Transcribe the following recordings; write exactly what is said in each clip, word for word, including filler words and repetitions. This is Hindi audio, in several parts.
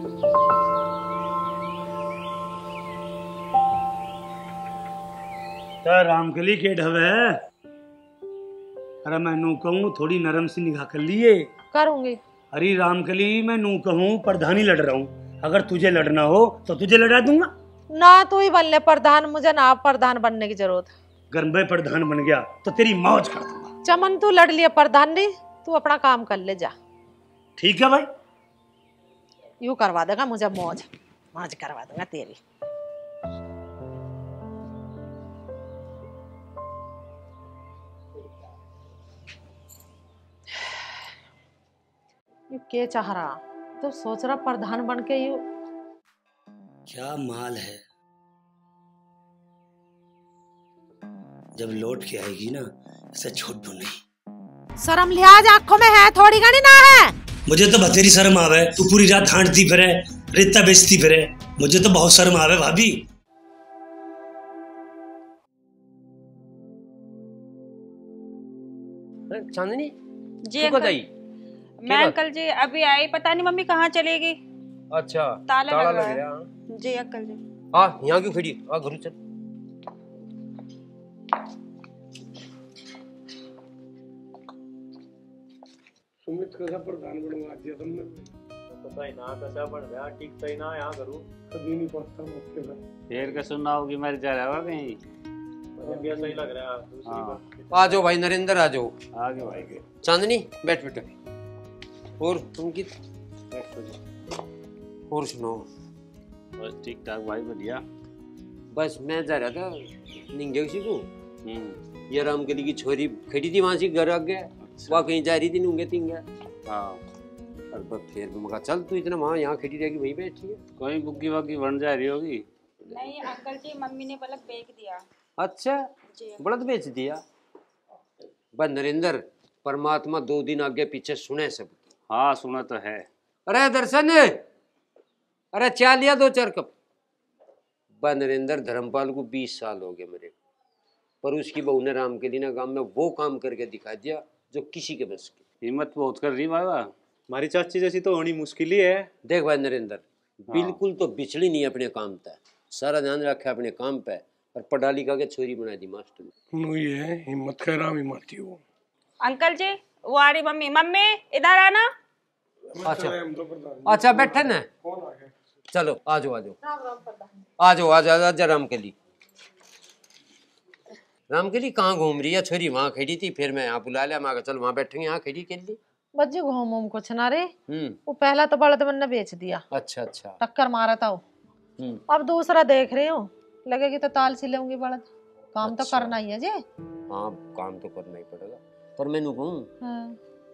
रामकली के ढवे, अरे मैं नू कहूँ थोड़ी नरम सी निगाह कर लिए करूंगी। अरे रामकली मैं नू कहूँ प्रधानी लड़ रहा हूँ, अगर तुझे लड़ना हो तो तुझे लड़ा दूंगा। ना तू ही बन ले प्रधान, मुझे ना प्रधान बनने की जरूरत। अगर मैं प्रधान बन गया तो तेरी मौज कर दूंगा। चमन तू लड़ लिया प्रधान नहीं, तू अपना काम कर ले जा। ठीक है भाई, यूं करवा देगा मुझे मौज, मौज करवा दूंगा तेरी। यू क्या चाह रहा तो सोच रहा प्रधान बन के यू क्या माल है। जब लौट के आएगी ना इसे छोड़ दो नहीं। शर्म लिहाज आंखों में है, थोड़ी घनी ना है। मुझे तो बथेरी शर्म आवे, तू पूरी रात हांटती फिरे, रेता बेचती फिरे, मुझे तो बहुत शर्म आवे भाभी। चांदनी जी अंकल। मैं अंकल जी अभी आई, पता नहीं मम्मी कहाँ चलेगी। अच्छा ताला, ताला लग लग गया। गया। जी अंकल जी। हाँ यहाँ क्यों खड़ी, आ घर चल। सुमित कैसा प्रधान बनवा दिया तुमने। पता ही ना कैसा बन गया, ठीक सही ना यहाँ करूँ कभी नहीं पहुंचता मौके पर। फिर के सुनना होगी मर जा रहा होगा कहीं, मुझे सही लग रहा है। दूसरी बात आ जाओ भाई नरेंद्र, आ जाओ आगे भाई के। चांदनी बैठ बेटा। और तुमकी और सुनाओ। बस ठीक ठाक भाई, बढ़िया। बस मैं जा रहा था निंगे उसी को, ये रामकली की छोरी खड़ी थी वहां से घर आ गया। वहाँ कहीं जा रही थी नूंगे तिंगे। हाँ और बस फिर मैं कहा चल तू इतना वहाँ यहाँ खड़ी रहेगी वहीं बैठी है। कोई बुग्गी वग्गी बन जा रही होगी। नहीं अंकल जी, मम्मी ने बल्ब बेच दिया। अच्छा बलद बेच दिया। बस नरेंद्र परमात्मा दो दिन आगे पीछे सुने सब। हाँ सुना तो है। अरे दर्शन, अरे चाय लिया दो चार कप। बस नरेंद्र धर्मपाल को बीस साल हो गए मेरे, पर उसकी बहू ने रामकली ना गांव में वो काम करके दिखा दिया जो किसी के बस की। हिम्मत बहुत कर रही बाबा। हमारी चाची जैसी तो होनी मुश्किल ही है। देख भाई नरेंद्र, बिल्कुल तो बिछड़ी नहीं अपने काम पे, सारा ध्यान रखा अपने काम पे, और पढ़ा लिखा के छोरी बना दी मास्टर ने। ये हिम्मत कर रहा मारती हूँ। अंकल जी वो आ रही मम्मी। मम्मी इधर आना। अच्छा अच्छा बैठे ना, चलो आ जाओ आ जाओ आ जाओ आ जाओ आ जाओ। रामकली रामकली कहाँ घूम रही है छोरी? वहाँ खड़ी थी, फिर मैं यहाँ बुला लिया, मैं चल वहाँ बैठेंगे, यहाँ खड़ी कर ली। बच्ची घूम घूम कुछ ना रे, हम्म वो पहला तो बड़द मैंने बेच दिया। अच्छा अच्छा टक्कर मारा था वो। हम्म अब दूसरा देख रही हूँ, लगेगी तो ताल सी लेंगी बड़द। काम तो अच्छा। करना ही है जी। हाँ काम तो करना ही पड़ेगा, पर मैंने कहूँ हाँ।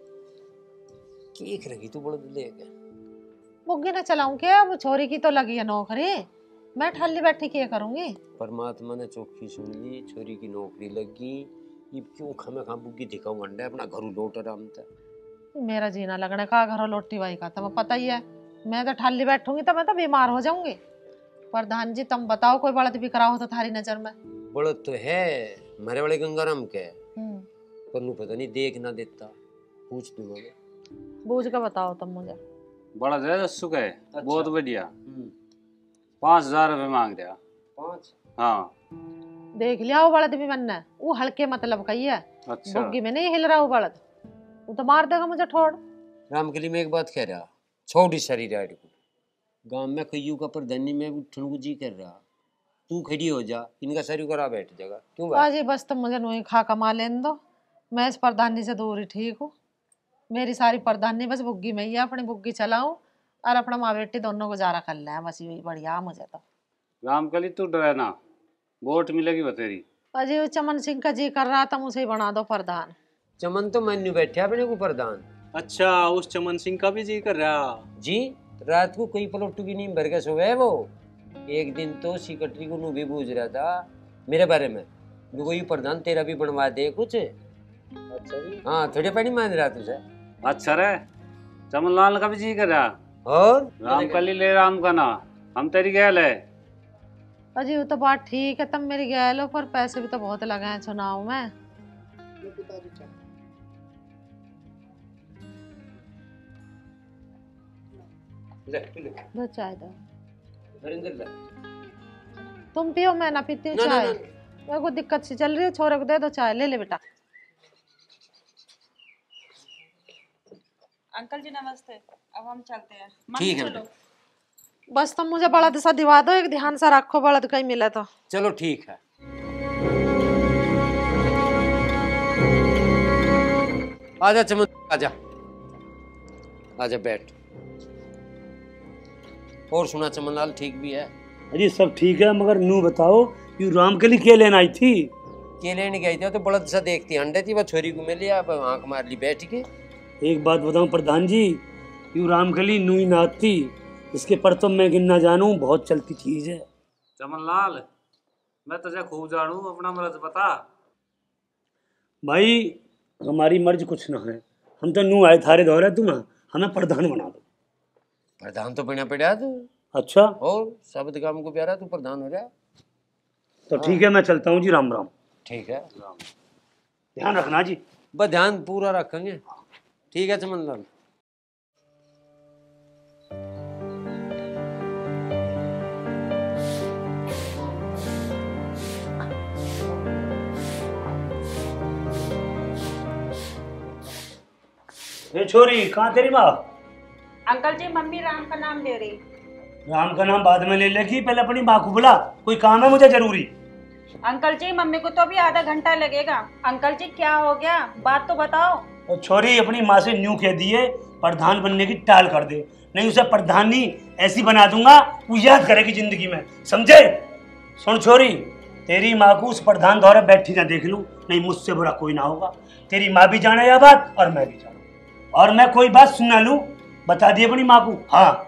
केक रखी तू बड़ा लेके बुग्गी ना चलाऊं क्या? अब छोरी की तो लगी है नौकरी, मैं ठल्ली बैठी क्या करूंगी? परमात्मा ने चौखी सुन ली, छोरी की नौकरी लगी, ये क्यों खमे खा बुग्गी दिखाऊं अंडे अपना घरू लौट आराम था। मेरा जीना लगने का घरों लोटी बाई का तुम्हें पता ही है। मैं तो ठल्ली बैठूंगी तो मैं तो बीमार हो जाऊंगी। प्रधान जी तुम बताओ कोई बड़द भी करा हो तो थारी नजर में। बड़द तो है मेरे वाले गंगाराम के, हम्म पर नू पता नहीं देख ना देता, पूछ दूंगा मैं। बूझ के बताओ तुम मुझे। बड़ा दे दस्सू का है, बहुत बढ़िया। पाँच हजार रुपये मांग रहा। पाँच? हाँ देख लिया वो बड़द भी बनना, वो हल्के मतलब का ही है। अच्छा बुग्गी में नहीं हिल रहा वो बड़द, वो तो मार देगा मुझे ठोड़। रामकली में एक बात कह रहा, छोटी सारी राइड को गांव में कईयों का प्रधानी में उठने को जी कर रहा, तू खड़ी हो जा, इनका सरी करा बैठ जाएगा। क्यों भाई? जी बस तुम मुझे नोई खा कमा लेने दो, मैं इस प्रधानी से दूर ही ठीक हूँ। मेरी सारी प्रधानी बस बुग्गी में ही है, अपनी बुग्गी चलाऊं और अपना माँ बेटी दोनों गुजारा कर लें, बस यही बढ़िया मुझे तो। रामकली तू डरे ना, वोट मिलेगी बतेरी। अजी वो चमन सिंह का जी कर रहा था मुझे ही बना दो प्रधान। चमन तो मैन्यू बैठे अपने को प्रधान। अच्छा उस चमन सिंह का भी जी कर रहा जी? रात को कोई पलोटू की नींद भर के सोए वो। एक दिन तो सिकटरी को नू भी बूझ रहा था मेरे बारे में, कोई प्रधान तेरा भी बनवा दे कुछ। अच्छा जी। हाँ थोड़े पानी मान रहा तुझे। अच्छा रे, चमनलाल का भी जी कर रहा। और रामकली ले राम का ना, हम तेरी गैल है। अजी वो तो बात ठीक है, तुम मेरी गैल हो, पर पैसे भी तो बहुत लगे हैं चुनाव में। ले पी ले। दो चाय दो। नरेंद्र ले। तुम पियो, मैं ना पीती हूँ ना, ना, चाय। ना। मेरे को दिक्कत सी चल रही है, छोरे को दे दो चाय। ले ले बेटा। अंकल जी नमस्ते, अब हम चलते हैं। ठीक है चलो। बस तुम मुझे बड़ा दिशा दिवा दो, एक ध्यान से रखो, बड़ा कहीं मिला तो। चलो ठीक है। आजा चमन, आजा आजा बैठ। और सुना चमनलाल, ठीक भी है? अजी सब ठीक है, मगर नू बताओ यू राम के लिए क्या लेना आई थी? के लेने गई थी तो बड़ा सा देखती अंडे थी, वह छोरी को मिली, अब आंख मार ली बैठ के। एक बात बताऊं प्रधान जी, यू राम के लिए नू ही नात थी, इसके पर तो मैं गिनना जानू, बहुत चलती चीज है। चमनलाल, मैं तुझे खूब जानू, अपना मर्ज बता। भाई हमारी मर्ज कुछ ना है, हम तो नू आए थारे दौरे, तुम हमें प्रधान बना दो। प्रधान तो बना पड़ा तू। अच्छा, और शब्द काम को प्यारा, तू प्रधान हो जाए तो ठीक है, मैं चलता हूँ जी। राम राम। ठीक है, ध्यान रखना जी। बस ध्यान पूरा रखेंगे। ठीक है चमनलाल। ये छोरी कहाँ तेरी माँ? अंकल जी मम्मी राम का नाम ले रही। राम का नाम बाद में ले लेगी, पहले अपनी माँ को बुला, कोई काम है मुझे जरूरी। अंकल जी मम्मी को तो अभी आधा घंटा लगेगा। अंकल जी क्या हो गया, बात तो बताओ। और छोरी अपनी माँ से न्यू कह दिए प्रधान बनने की टाल कर दे, नहीं उसे प्रधानी ऐसी बना दूंगा वो याद करेगी जिंदगी में, समझे? सुन छोरी, तेरी माँ को उस प्रधान दौरे बैठी ना देख लूं, नहीं मुझसे बुरा कोई ना होगा। तेरी माँ भी जाने यह बात और मैं भी जानू, और मैं कोई बात सुना लूं, बता दिए अपनी माँ को। हाँ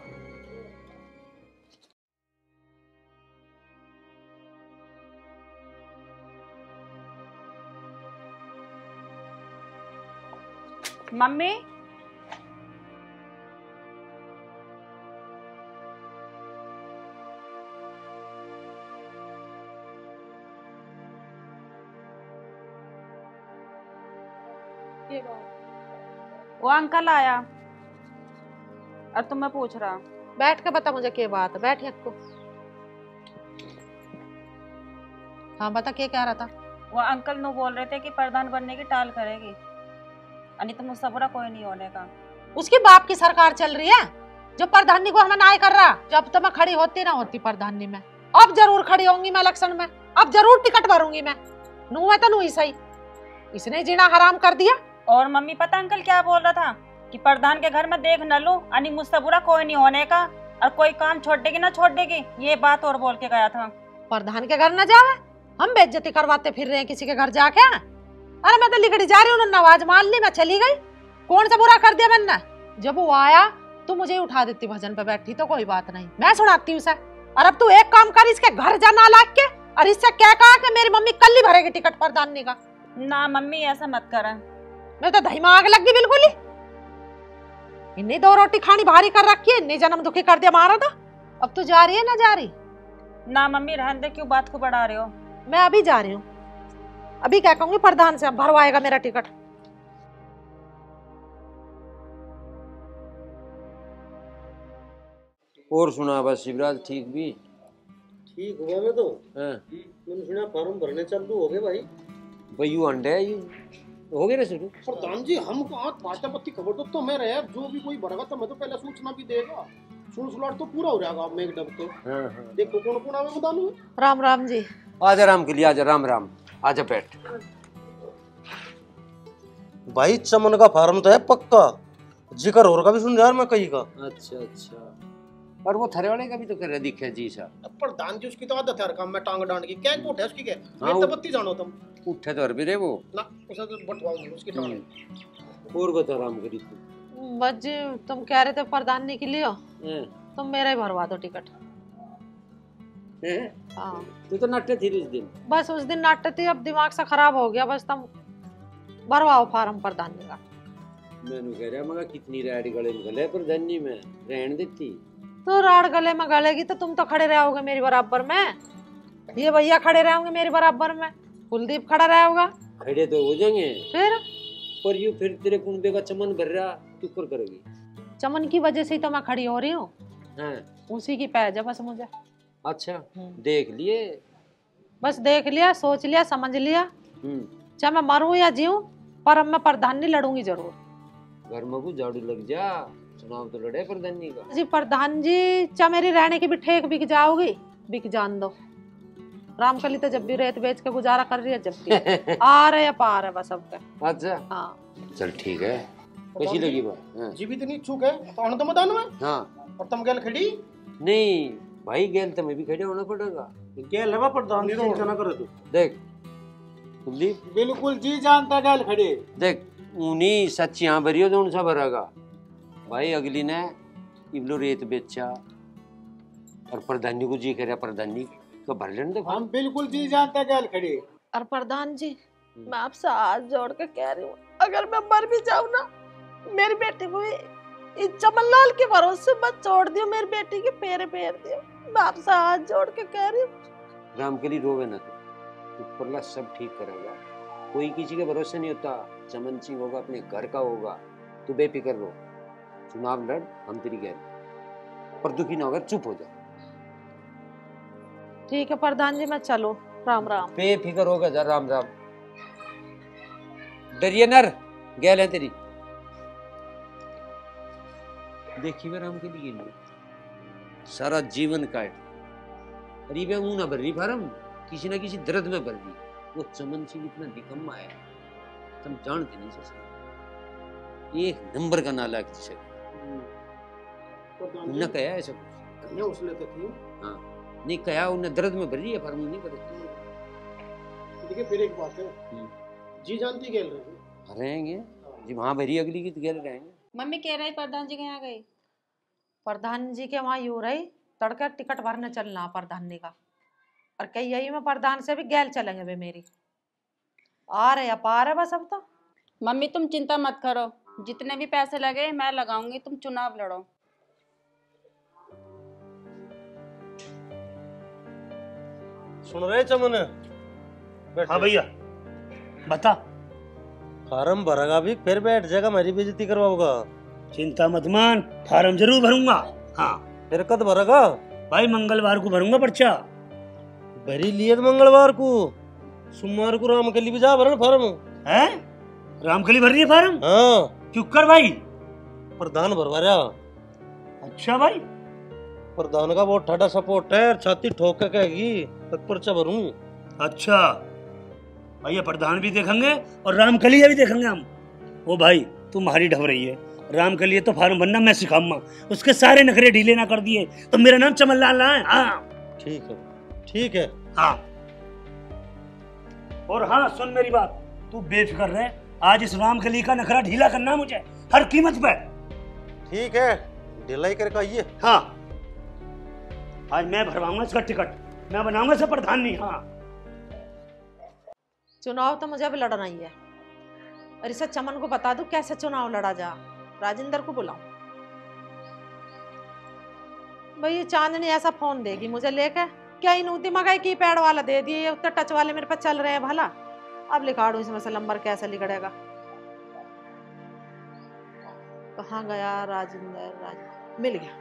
मम्मी वो अंकल आया और तुम्हें पूछ रहा। बैठ के बता मुझे क्या बात है, बैठ यक्को। हाँ बता, क्या कह रहा था? वो अंकल नो बोल रहे थे कि प्रधान बनने की टाल करेगी, अनि तो मुझसे बुरा कोई नहीं होने का। उसकी बाप की सरकार चल रही है, जो प्रधानी को हमें नाय कर रहा। जब तो मैं खड़ी होती ना होती प्रधानी में, अब जरूर खड़ी होंगी मैं इलेक्शन में, अब जरूर टिकट भरूंगी मैं। नू है तो नू ही सही, इसने जीना हराम कर दिया। और मम्मी पता अंकल क्या बोल रहा था कि प्रधान के घर में देख न लूं, अनि मुझसे बुरा कोई नहीं होने का, और कोई काम छोड़ देगी ना छोड़ देगी, ये बात और बोल के गया था। प्रधान के घर न जावे, हम बेइज्जती करवाते फिर रहे हैं किसी के घर जाके। अरे मैं तो लिखड़ी जा रही हूँ, उन्होंने आवाज मान ली, मैं चली गई। कौन सा बुरा कर दिया मैंने? जब वो आया तो मुझे उठा देती, भजन पे बैठी तो कोई बात नहीं, मैं सुनाती हूँ उसे। और अब तू एक काम कर, इसके घर जाना लाग के, और इससे क्या कहा कि मेरी मम्मी कल ही भरेगी टिकट प्रधानी का। ना मम्मी ऐसा मत कर। मैं तो दही में आग लग गई बिल्कुल ही। इन्हीं दो रोटी खानी भारी कर रखी है, इन्हीं जन्म दुखी कर दिया मारा था। अब तू जा रही है ना जा रही? ना मम्मी रहने दे, क्यों बात को बढ़ा रहे हो? मैं अभी जा रही हूँ, अभी क्या कहूंगी प्रधान से, भरवाएगा मेरा टिकट। और सुना बस शिवराज, ठीक भी? ठीक हुआ मैं तो। हाँ। मैंने सुना फार्म भरने चालू हो गए भाई। भाई यू अंडे है, यू हो गए ना शुरू। प्रधान जी हम कहाँ पाचा पत्ती खबर तो, तो मैं रहे, जो भी कोई भरेगा तो मैं तो पहले सूचना भी देगा। सुन सुलाट तो पूरा हो जाएगा अब मैं एक डब तो। हाँ हाँ। देखो कौन कौन आवे बता दूं। राम राम जी। आजा राम के लिए, आजा राम राम, आजा बैठ। भाई चमन का फार्म तो है पक्का, जिक्र और का भी सुन यार मैं कहीं का। अच्छा अच्छा, और वो थरे वाले का भी तो कर रहे दिखे जी सा। प्रधान जी उसकी तो आदत है काम में टांग डांड की, क्या कोट है उसकी क्या? हाँ, मैं तो बत्ती जानो तुम। उठे तो भी रे वो ना उसे तो बटवाओ उसकी टांग। और बता राम करी तू। बस जी तुम कह रहे थे प्रधानी के लिए, हैं? तुम मेरा ही भरवा दो टिकट। हैं? हाँ तू तो नट्टे थी उस दिन। बस उस दिन नाट्य थी, अब दिमाग सा खराब हो गया, बस तुम भरवाओ फार्म प्रधानी का। मैंने कह रहा मगर कितनी राड गले में गले पर धन्नी में रहन देती। तो राड गले में गलेगी तो तुम तो खड़े रहोगे मेरी बराबर में, ये भैया खड़े रहोगे मेरी बराबर में, कुलदीप खड़ा रहेगा। खड़े तो हो जाएंगे फिर पर यू फिर तेरे कुंबे का चमन भर रहा तू कर करेगी। चमन की वजह से ही तो मैं खड़ी हो रही हूँ। हाँ। उसी की पैज है बस मुझे। अच्छा देख लिए, बस देख लिया, सोच लिया, समझ लिया, हम्म चाहे मैं मरूं या जीऊं, पर अब मैं प्रधान नहीं लड़ूंगी जरूर। घर में को झाड़ू लग जा, चुनाव तो लड़े प्रधानी का। जी प्रधान जी, चाहे मेरी रहने की भी ठेक बिक जाओगी, बिक जान दो। रामकली तो जब भी रेत बेच के गुजारा कर रही है, जब भी आ रहे पार है बस सबका। अच्छा हाँ चल ठीक है, कैसी लगी बात? हाँ। जी भी इतनी चूक है तो तो मैदान में हाँ और तुम गैल खड़ी नहीं भाई, गेल तो मैं भी खड़े होना पड़ेगा। गैल हवा प्रधान जी चिंता ना करो तू। देख कुलदीप, बिल्कुल जी जानता गैल खड़ी। देख उन्हीं सच यहाँ भरियो तो उनसा भरागा भाई। अगली ने इबलो रेत बेचा और प्रधानी को जी करे, प्रधानी को भर लेने दो। हम बिल्कुल जी जानता गैल खड़ी। और प्रधान जी, मैं आपसे हाथ जोड़ के कह रही हूँ, अगर मैं मर भी जाऊँ ना, मेरी बेटी को इस चमनलाल के भरोसे मत छोड़ दियो, मेरी बेटी के पैर पैर दियो। मैं आपसे हाथ जोड़ के कह रही हूँ। रामकली रोवे ना, तो ऊपरला सब ठीक करेगा। कोई किसी के भरोसे नहीं होता। चमन सिंह होगा अपने घर का होगा, तू बेफिक्र रहो। चुनाव लड़, हम तेरी गैर, पर दुखी ना होगा, चुप हो जा। ठीक है प्रधान जी, मैं चलो। राम राम। बेफिक्र होगा जा, राम राम। डरिए नर, गैल है तेरी। देखिए वे राम के लिए सारा जीवन काट अरे वे मुंह ना भर रही फारम, किसी ना किसी दर्द में भर रही। वो चमन सिंह इतना निकम्मा है, तुम जानते नहीं सकते। एक नंबर का नालायक जिसे न कहा ऐसा कुछ ये उस लेते थी। हाँ नहीं कहा, उन्हें दर्द में भर रही है, फार्म नहीं करे। देखिए फिर एक बात है, जी जानती गैल रहे रहेंगे जी वहां भरी, अगली की गैल रहेंगे। मम्मी कह रही प्रधान जी के यहाँ गई। प्रधान जी के वहाँ यूं रही, तड़का टिकट भरने चलना प्रधान जी का, और कही यही में प्रधान से भी गैल चलेंगे वे मेरी। आ रहे पार है बस अब तो। मम्मी तुम चिंता मत करो, जितने भी पैसे लगे मैं लगाऊंगी, तुम चुनाव लड़ो। सुन रहे चमन? हाँ भैया बता। फार्म भरेगा भी फिर बैठ जाएगा, मेरी बेइज्जती करवाओगा। चिंता मत मान, फार्म जरूर भरूंगा। हाँ फिर कद भरेगा? भाई मंगलवार को भरूंगा पर्चा। भरी लिए मंगलवार को, सोमवार को रामकली भी जा भरन फार्म है। रामकली भर रही है फार्म? हाँ क्यों कर भाई? प्रधान भरवा रहा। अच्छा भाई, प्रधान का बहुत ठाडा सपोर्ट है, छाती ठोक के कहेगी तब पर्चा भरूं। अच्छा भैया, प्रधान भी देखेंगे और रामकलिया भी देखेंगे हम। ओ भाई तू मारी ढब रही है, रामकलिया तो फार्म भरना मैं सिखाऊंगा। उसके सारे नखरे ढीले ना कर दिए तो मेरा नाम चमनलाल है। हाँ ठीक है ठीक है। हाँ और हाँ सुन मेरी बात, तू बेफिक्र रह, आज इस रामकली का नखरा ढीला करना है मुझे हर कीमत पे। ठीक है ढिलाई करके आइए। हाँ आज मैं भरवाऊंगा इसका टिकट, मैं बनाऊंगा इसे प्रधान नहीं। हाँ चुनाव तो मुझे भी लड़ना ही है, और इसे चमन को बता दूं कैसे चुनाव लड़ा जा। राजेंद्र को बुलाऊं। भाई ये चांदनी ऐसा फोन देगी मुझे लेके, क्या इनूती मगाई की पैड वाला दे दिए, ये उत्तर टच वाले मेरे पास चल रहे हैं भला। अब लिखाड़ू इसमें से नंबर कैसे लिखड़ेगा। कहाँ गया राजेंद्र? राज मिल गया।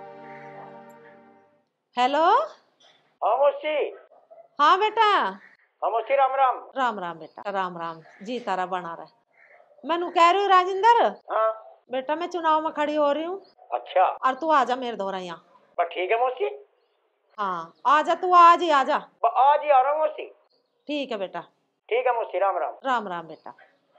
हेलो हाँ मौसी। हाँ बेटा। हाँ मौसी राम राम। राम राम बेटा, राम राम जी। तारा बना रहा। मैं कह रही हूँ राजेंद्र। हाँ बेटा मैं चुनाव में खड़ी हो रही हूँ। अच्छा और तू आजा मेरे दोहरा यहाँ। बस ठीक है मौसी। हाँ आजा, तू आज ही आजा। आज ही आ रहा हूँ मौसी। ठीक है बेटा। ठीक है मौसी, राम राम। राम राम बेटा।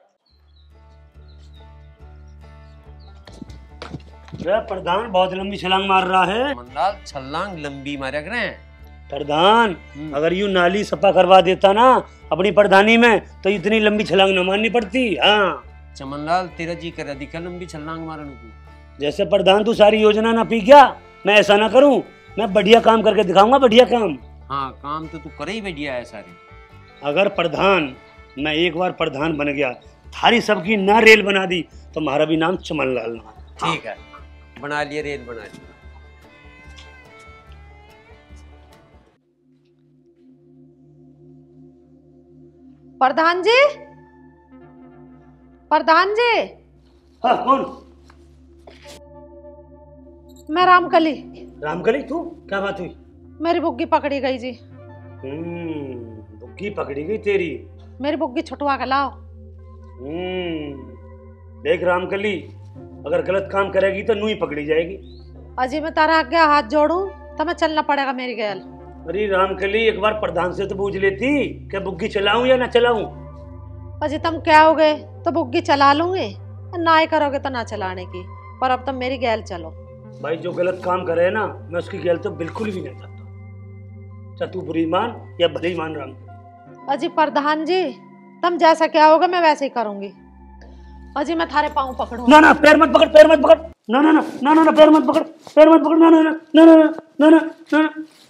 प्रधान बहुत लंबी छलांग मार रहा है। मनलाल छलांग लंबी मारा करे प्रधान, अगर यूं नाली सफा करवा देता ना अपनी प्रधानी में तो इतनी लंबी छलांग न मारनी पड़ती। हाँ चमनलाल तेरा जी कर दिखा लंबी छलांग मारने को। जैसे प्रधान तू सारी योजना ना पी गया, मैं ऐसा ना करूं। मैं बढ़िया काम करके दिखाऊंगा, बढ़िया काम। हाँ काम तो तू करे ही बढ़िया है सारे। अगर प्रधान मैं एक बार प्रधान बन गया, थारी सबकी ना रेल बना दी तो हमारा भी नाम चमनलाल ना। ठीक है बना लिए, रेल बना लिए। प्रधान जी, प्रधान जी। हाँ कौन? मैं रामकली। रामकली तू क्या बात हुई? मेरी बुग्गी पकड़ी गई जी। हम्म, बुग्गी पकड़ी गई तेरी? मेरी बुग्गी छुटवा के लाओ। हम्म, देख रामकली, अगर गलत काम करेगी तो नू ही पकड़ी जाएगी। अजी मैं तारा आगे हाथ जोड़ूं तो मैं चलना पड़ेगा मेरी गैल। अरे रामकली, एक बार प्रधान से तो पूछ लेती कि बुग्गी चलाऊं या ना चलाऊं। अजी तुम क्या हो गए तो बुग्गी चला लूंगी, ना ही करोगे तो ना चलाने की, पर अब तुम मेरी गैल चलो। भाई जो गलत काम करे ना, मैं उसकी गैल तो बिल्कुल भी नहीं चाहता, चाहे तू बुरी मान या भली मान। राम अजी प्रधान जी, तुम जैसा क्या होगा मैं वैसे ही करूंगी। अजी मैं थारे पाँव पकड़ूं। ना ना, पैर मत पकड़, पैर मत पकड़, ना ना ना ना ना, पैर मत पकड़, पैर मत पकड़, ना ना ना ना ना ना ना ना।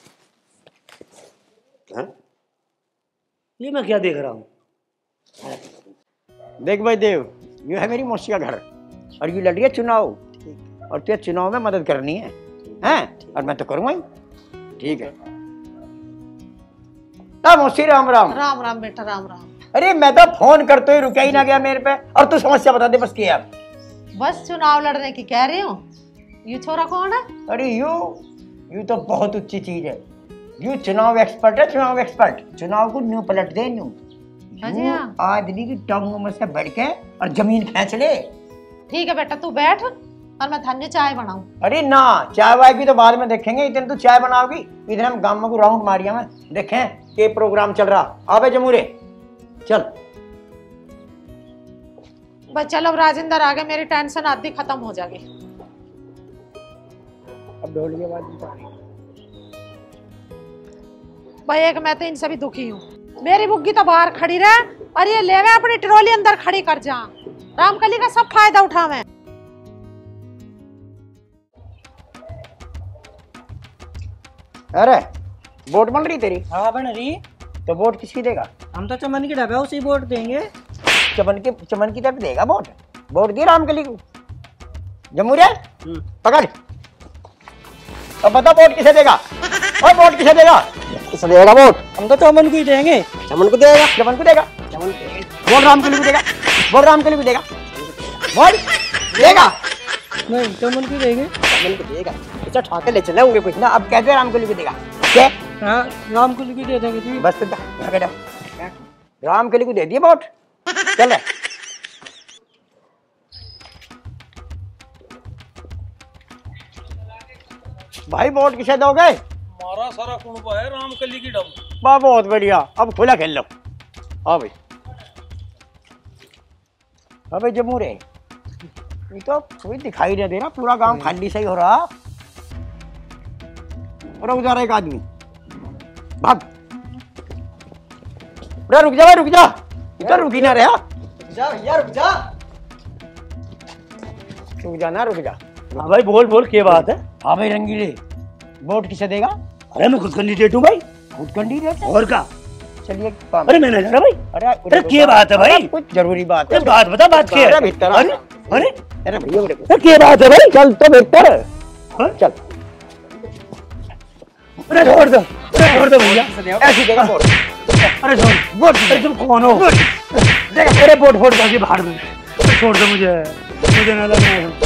ये मैं क्या देख रहा हूँ? देख भाई देव, ये है मेरी मौसी का घर और ये लड़ रही है चुनाव, और तुझे चुनाव में मदद करनी है, हैं? और मैं तो करूँगा ही। ठीक है। हाँ मौसी, राम राम। राम राम बेटा, राम राम। अरे मैं तो फोन करते ही रुका ही ना गया मेरे पे, और तू समस्या बता दे बस क्या। बस चुनाव लड़ने की कह रही हूँ। ये छोरा कौन है? अरे यू यू तो बहुत अच्छी चीज है। यू चुनाव एक्सपर्ट है, चुनाव एक्सपर्ट। चुनाव को न्यू पलट दे। न्यू आदमी की टांगों में से बढ़ के और जमीन खींच ले। ठीक है बेटा, तू बैठ और मैं थाने चाय बनाऊं। अरे ना, चाय वाय की तो बाद में देखेंगे, इतने तू चाय बनाओगी। इधर हम गांव में को राउंड मारिया में देखें के प्रोग्राम चल रहा। आवे जमूरे चल। बस चलो, अब राजेंद्र आ गए, मेरी टेंशन आधी खत्म हो जाएगी। अब ढोल आवाज भाई एक मैं तो इनसे भी दुखी हूँ। मेरी बुग्गी तो बाहर खड़ी रहे और ये लेवे अपनी ट्रॉली अंदर खड़ी कर जा। रामकली का सब फायदा उठावे। अरे वोट बन रही तेरी? हाँ बन रही। तो वोट किसकी देगा? हम तो चमन की डबे उसी वोट देंगे। चमन के चमन की तरफ देगा वोट? वोट दिया रामकली को? जमूरे पकड़, अब बता वोट किसे देगा? और वोट किसे देगा? किसे देगा वोट? हम तो चमन को ही देंगे। चमन को देगा? चमन को देगा? चमन वोट रामकली को देगा? वोट रामकली को देगा? वोट देगा? नहीं, चमन को देंगे। चमन को देगा? अच्छा ठाके ले चले होंगे कुछ ना। अब कैसे रामकली को देगा? क्या? हाँ रामकली को दे देंगे जी। बस तो बेटा रामकली को दे दिए वोट। चल भाई वोट किसे दोगे? मारा सारा कुनबा है रामकली की डब। वाह बहुत बढ़िया, अब खुला खेल लो। हाँ भाई, हाँ भाई जमूरे, ये तो कोई दिखाई नहीं दे रहा, पूरा गांव खाली सही हो रहा। रुक जा रहा एक आदमी, भाग। रुक जा भाई, रुक जा, इधर रुक ही ना रहा। जा भैया रुक जा। रुक जा ना, रुक जा। हाँ भाई बोल बोल, क्या बात है? हाँ भाई रंगीले, वोट किसे देगा? अरे मैं खुद कैंडिडेट हूँ भाई। खुद कैंडिडेट? और क्या? चलिए। अरे मैं नहीं जा रहा भाई। अरे अरे क्या बात है भाई? कुछ जरूरी बात है। बात बता, बात क्या है? भीतर अरे अरे अरे भैया क्या बात है भाई? चल तो भीतर चल। अरे छोड़ दो, अरे छोड़ दो भैया, ऐसी देगा वोट। अरे छोड़ वोट। अरे तुम कौन हो? देख अरे वोट वोट बाकी बाहर में, छोड़ दो मुझे, मुझे ना लगना।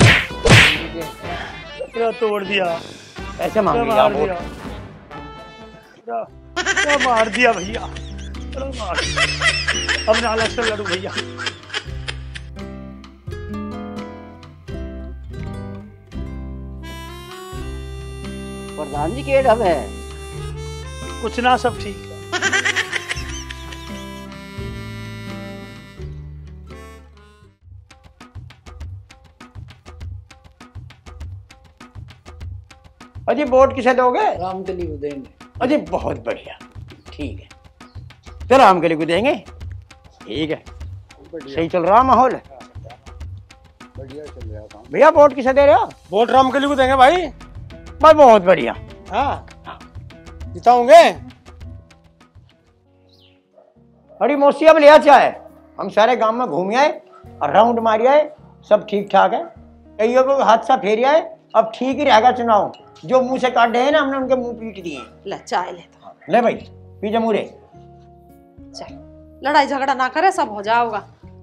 पूरा तोड़ दिया, ऐसे मांग लिया मार वोट। दिया, क्या मार दिया भैया। चलो मार, अब ना अलग से लड़ू भैया। प्रधान जी के डब है कुछ ना, सब ठीक है। अजी वोट किसे दोगे? रामकली को देंगे। अजी बहुत बढ़िया, ठीक है, तो रामकली को देंगे। ठीक है, सही चल रहा माहौल? बढ़िया चल रहा काम। भैया वोट किसे दे रहे हो? वोट रामकली को देंगे भाई। भाई बहुत बढ़िया। हाँ जिताओगे। अरे मौसी अब लिया चाहे, हम सारे गांव में घूम आए और राउंड मारी आए, सब ठीक ठाक है। कईयों को हादसा फेर आए, अब ठीक ही रहेगा चुनाव। जो मुंह से काटे हैं ना, हमने उनके मुंह पीट दिए। ले चाय ले तो। ले भाई पी जमूरे। चल, लड़ाई झगड़ा ना करे, सब हो जाओगा।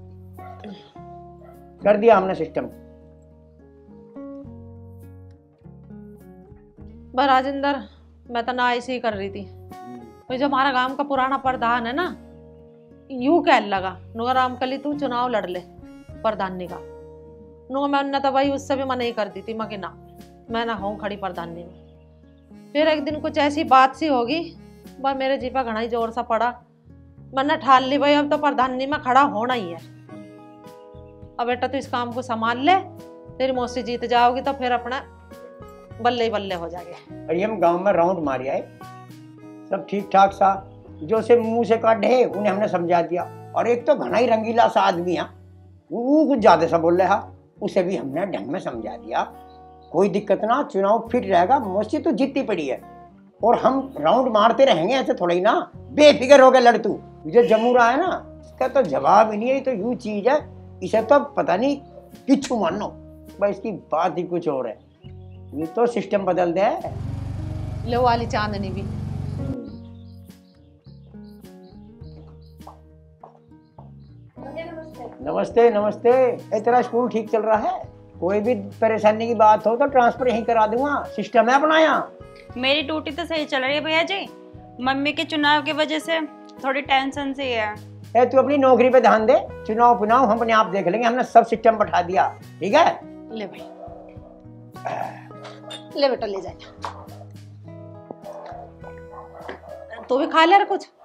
कर दिया हमने सिस्टम। बस राजेंद्र, मैं तो ना ऐसे ही कर रही थी। तो जो हमारा गांव का पुराना प्रधान है ना, यूं कह लगा नुगा रामकली तू चुनाव लड़ ले प्रधानी का। नुगा मैं उन्ना तो भाई उससे भी मना ही कर दी थी, मैं कि ना मैं ना हूँ खड़ी प्रधानी में। फिर एक दिन कुछ ऐसी बात सी होगी, वह मेरे जी पर घना ही जोर सा पड़ा। मैंने ठान ली भाई अब तो प्रधानी में खड़ा होना ही है। अब बेटा तू इस काम को संभाल ले, तेरी मौसी जीत जाओगी तो फिर अपना बल्ले ही बल्ले हो जाएंगे। अरे हम गांव में राउंड मारी आए, सब ठीक ठाक सा, जो से मुंह से काटे है उन्हें हमने समझा दिया। और एक तो घना ही रंगीला सा आदमी है, वो कुछ ज्यादा सा बोल रहा, उसे भी हमने ढंग में समझा दिया। कोई दिक्कत ना, चुनाव फिर रहेगा, मौसी तो जीतती पड़ी है और हम राउंड मारते रहेंगे, ऐसे थोड़ा ही ना। बेफिक्र हो गया लड़ तू, जो जमू रहा है ना इसका तो जवाब ही नहीं है। तो यूं चीज है, इसे तो पता नहीं किच्छू मानो भाई, इसकी बात ही कुछ और है। ये तो सिस्टम बदल दे। लो वाली चांदनी भी नमस्ते नमस्ते। ए तेरा स्कूल ठीक चल रहा है? कोई भी परेशानी की बात हो तो ट्रांसफर यहीं करा दूंगा, सिस्टम है अपना यहाँ। मेरी ड्यूटी तो सही चल रही है भैया जी, मम्मी के चुनाव की वजह से थोड़ी टेंशन सी है। ए तू अपनी नौकरी पे ध्यान दे, चुनाव पुनाव हम अपने आप देख लेंगे, हमने सब सिस्टम बैठा दिया, ठीक है? ले भाई, ले बेटा ले जाए। तू भी खा ले रे कुछ।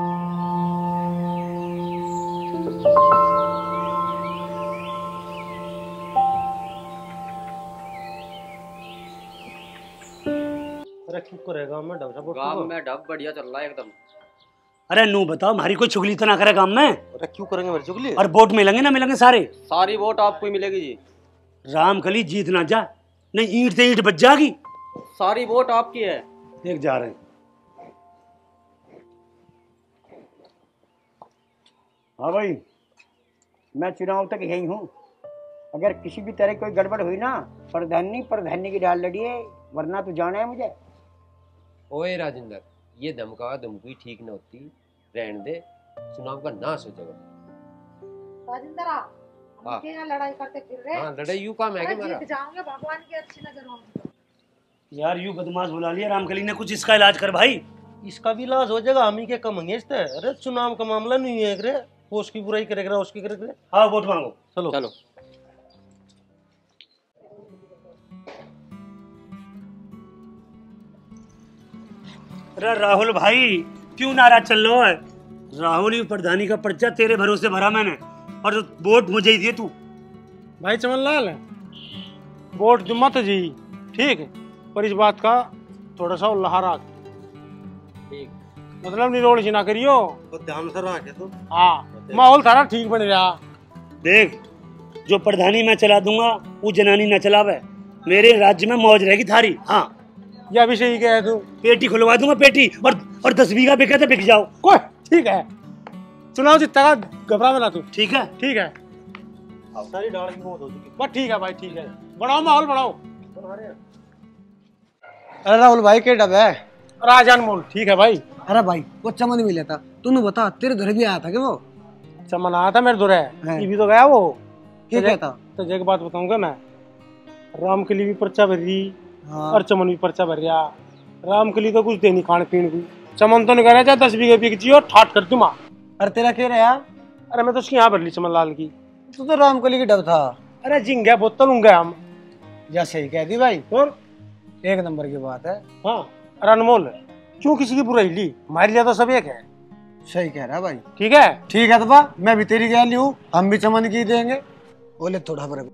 अरे क्यों करेगा मैं डब सब गांव में डब बढ़िया चल रहा है एकदम। अरे नू बताओ, हमारी कोई चुगली तो ना करे काम में। अरे क्यों करेंगे मेरी चुगली? और वोट मिलेंगे ना मिलेंगे सारे? सारी वोट आपको ही मिलेगी जी। रामकली जीत ना जा, नहीं ईंट से ईंट बच जाएगी। सारी वोट आपकी है। देख जा रहे हैं। हाँ भाई, मैं चुनाव तक यही हूँ। अगर किसी भी तरह कोई गड़बड़ हुई ना, प्रधानी प्रधानी की डाल लड़िए, वरना तो जाना है मुझे। ओए राजेंद्र, ये धमका धमकी ठीक न होती, रहने दे, चुनाव का नाश हो जाएगा। राजेंद्र हम के यहाँ लड़ाई करते फिर रहे। हाँ लड़ाई यू काम है कि मेरा। जीत जाओगे, भगवान की अच्छी नजर होगी। यार यू बदमाश बुला लिया रामकली ने, कुछ इसका इलाज कर भाई। इसका भी इलाज हो जाएगा, हम ही के कम होंगे इससे। अरे चुनाव का मामला नहीं है रे, वो उसकी बुराई करेगा उसकी करेगा। हाँ वोट मांगो, चलो चलो। अरे राहुल भाई क्यों नाराज चल रहा है? राहुल ही प्रधानी का पर्चा तेरे भरोसे भरा मैंने, और वोट मुझे ही दिए तू। भाई चमनलाल, वोट जुम्मा तो जी ठीक है, पर इस बात का थोड़ा सा लहारा ठीक, मतलब निरोड़ ना करियो तो ध्यान से रखे तो। हाँ, माहौल थारा ठीक बन रहा। देख, जो प्रधानी मैं चला दूंगा वो जनानी न चलावे, मेरे राज्य में मौज रहेगी थारी। हाँ यह भी सही कह तू। पेटी खुलवा दूंगा, पेटी, और और दस बीघा बिके तो बिक जाओ। कोई ठीक है, चुनाव जीतेगा, घबरा मत तू। ठीक है ठीक है, सारी डाल की मौत हो चुकी। बस ठीक है भाई, ठीक है, बढ़ाओ माहौल बढ़ाओ। अरे राहुल भाई के डब है? राजान मोल ठीक है भाई। अरे भाई वो चमन मिला था, तूने बता तेरे घर भी आया था क्या वो? चमन आया था मेरे दूर है, हाँ। ये भी तो गया वो। क्या कहता? तो एक बात बताऊंगा मैं, राम के लिए भी पर्चा भर रही, हाँ। और चमन भी पर्चा भर रहा। राम के लिए तो कुछ देनी खाने पीने की, चमन तो नहीं कह रहा दस बीघे बिक जी और ठाट कर दूँ। अरे तेरा क्या रहा? अरे मैं तो उसकी यहाँ भर ली चमन लाल की। तू तो रामकली की डब था। अरे जिंगा बोतल होंगे हम। या सही कह दी भाई, और एक नंबर की बात है। हाँ, अरे अनमोल क्यों किसी की बुराई ली, हमारे लिए तो सब एक है। सही कह रहा भाई। ठीक है ठीक है, तो बा मैं भी तेरी गैली हूँ, हम भी चमन की देंगे। बोले थोड़ा फर्क।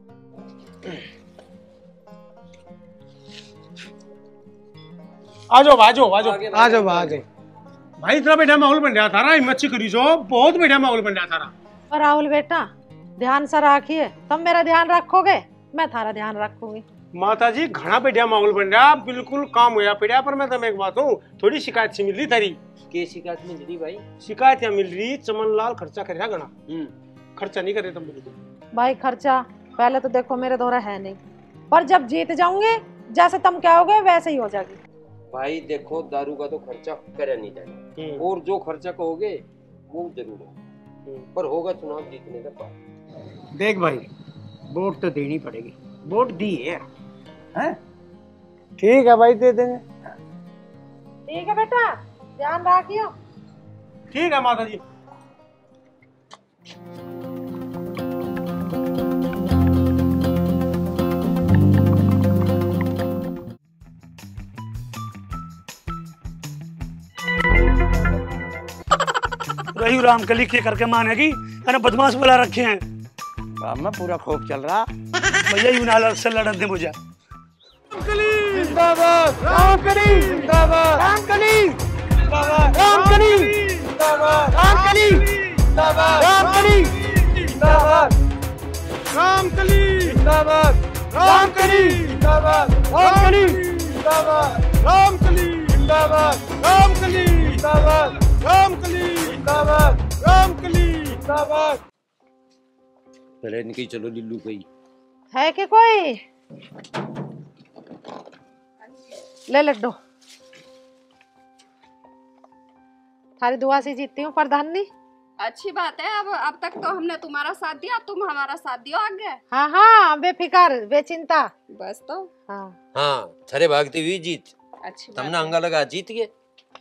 आ जाओ आ जाओ आ जाओ आ जाओ आ जाओ भाई, इतना बढ़िया माहौल बन रहा था, हिम्मत से करी जो, बहुत बढ़िया माहौल बन रहा था। और राहुल बेटा ध्यान से रखिए, तुम मेरा ध्यान रखोगे मैं थारा ध्यान रखूंगी। माता जी घना बढ़िया माहौल बन रहा, बिल्कुल काम होया पड़ा। पर मैं तुम्हें एक बात हूँ, थोड़ी शिकायत सी मिल रही थारी। के शिकायत मिल रही भाई? शिकायत यहाँ मिल रही, चमन लाल खर्चा करेगा घना। खर्चा नहीं करे तुम बिल्कुल। भाई खर्चा पहले तो देखो मेरे दोहरा है नहीं, पर जब जीत जाऊंगे जैसे तुम कहोगे वैसे ही हो जाएगी। भाई देखो, दारू का तो खर्चा करे नहीं जाएगा, और जो खर्चा कहोगे वो जरूर है, पर होगा चुनाव जीतने के बाद। देख भाई, वोट तो देनी पड़ेगी, वोट दी है, हैं? ठीक है भाई, दे देंगे। ठीक है बेटा, ध्यान रखियो। ठीक है माता जी। रही रामकली के करके मानेगी, अरे बदमाश बुला रखे हैं। काम में पूरा खूब चल रहा। भैया यूं नाल से लड़न दे मुझे। रामकली जिंदाबाद, रामकली जिंदाबाद, रामकली जिंदाबाद, रामकली जिंदाबाद, रामकली जिंदाबाद, रामकली जिंदाबाद, रामकली जिंदाबाद, रामकली जिंदाबाद, रामकली जिंदाबाद, रामकली जिंदाबाद, रामकली जिंदाबाद, रामकली जिंदाबाद, रामकली जिंदाबाद। पहले इनकी चलो लिल्लू गई है कि कोई ले लड्डू, थारी दुआ से जीतती हूँ प्रधानी। अच्छी बात है। अब अब तक तो हमने तुम्हारा साथ दिया, तुम हमारा साथ दियो आगे। हाँ हाँ, बेफिक्र बेचिंता। बस तो हाँ हाँ थरे भागती हुई जीत। अच्छी तुमने अंगा लगा जीत गए।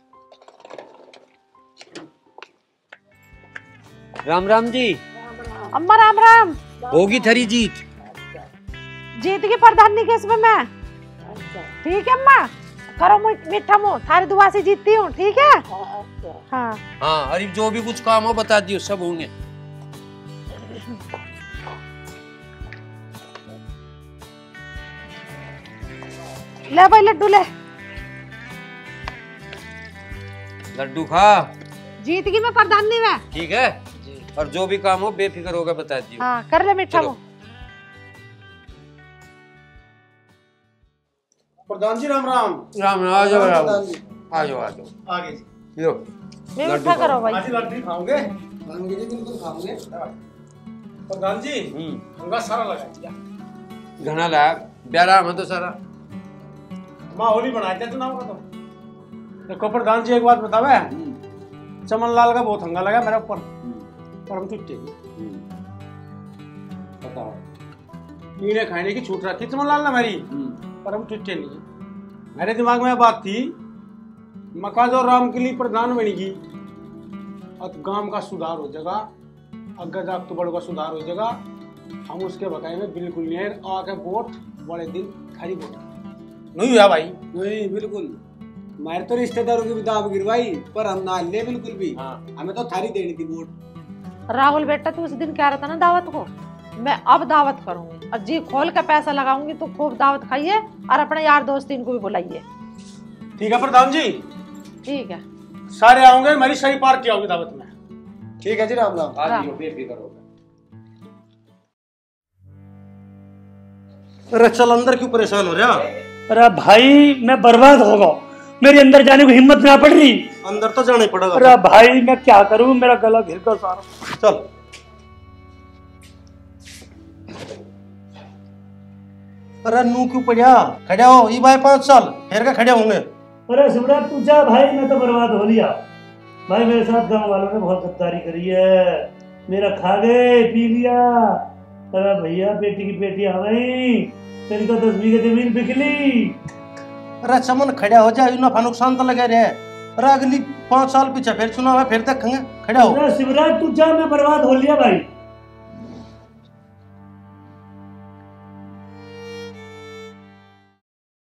राम राम जी। अम्मा राम राम। होगी थरी जीत। जीत की प्रधानी केस में मैं। ठीक है अम्मा, करो मीठा मुँह, थारी दुआ से जीतती हूँ। ठीक है हाँ हाँ, अरे जो भी कुछ काम हो बता दियो, सब होंगे। ले भाई लड्डू ले। लड्डू खा। जीत गई मैं प्रधानी में। ठीक है, और जो भी काम हो बेफिक्र होकर बता दियो। हाँ कर ले मीठा मुँह। प्रधान जी राम राम। राम राम। आ जाओ राम, आ जाओ आ जाओ आगे जी। यो मीठा करो भाई। आज लड्डू खाओगे? खाओगे जी, बिल्कुल खाओगे। प्रधान जी हंगा सारा लगा दिया। घना लाया ब्यारा में तो सारा माहौल बना दिया चुनाव का। तो देखो प्रधान जी एक बात बतावे, चमन लाल का बहुत हंगा लगा मेरे ऊपर, पर हम छुट्टे नहीं। बताओ, मीने खाने की छूट रखी चमन लाल ने मेरी, पर हम छुट्टे नहीं। मेरे दिमाग में बात थी, मका जो रामकली प्रधान बनेगी और गांव का सुधार हो जाएगा, अगर अक्टूबर का सुधार हो जाएगा, हम उसके बकाए में बिल्कुल नहीं आके वोट बड़े दिन खाली वोट नहीं हुआ भाई। नहीं बिल्कुल, हमारे तो रिश्तेदारों की भी दाव गिरवाई, पर हम ना ले बिल्कुल भी। हाँ। हमें तो थारी देनी थी वोट। राहुल बेटा, तू उस दिन कह रहा था ना दावत को, मैं अब दावत करूंगी और जी खोल के पैसा लगाऊंगी। तो खूब दावत खाइए और अपने यार दोस्त इनको भी बुलाइए। ठीक है प्रधान जी। ठीक है, सारे आओगे, हमारी सही पार्टी आओगी दावत में। ठीक है जी राम राम। आज यो बेफिक्र होकर। अरे चल अंदर क्यों परेशान हो रहा? अरे भाई मैं बर्बाद हो गया, मेरे अंदर जाने को हिम्मत ना पड़ रही। अंदर तो जाना ही पड़ेगा। अरे भाई मैं क्या करूं, मेरा गला घिर गया सारा। चल अरे नू क्यों पड़ा? खड़े हो ये भाई, पाँच साल फिर का खड़े होंगे। अरे शिवराज तू जा भाई, मैं तो बर्बाद हो लिया भाई। मेरे साथ गांव वालों ने बहुत गद्दारी करी है, मेरा खा गए पी लिया। अरे भैया बेटी की बेटी आ गई, तेरी तो दस बीघे जमीन बिक ली। अरे चमन खड़ा हो जा, नफा नुकसान तो लगे रहे। अरे अगली पाँच साल पीछे फिर चुनाव है, फिर देखेंगे। खड़ा हो। शिवराज तू जा, मैं बर्बाद हो लिया भाई।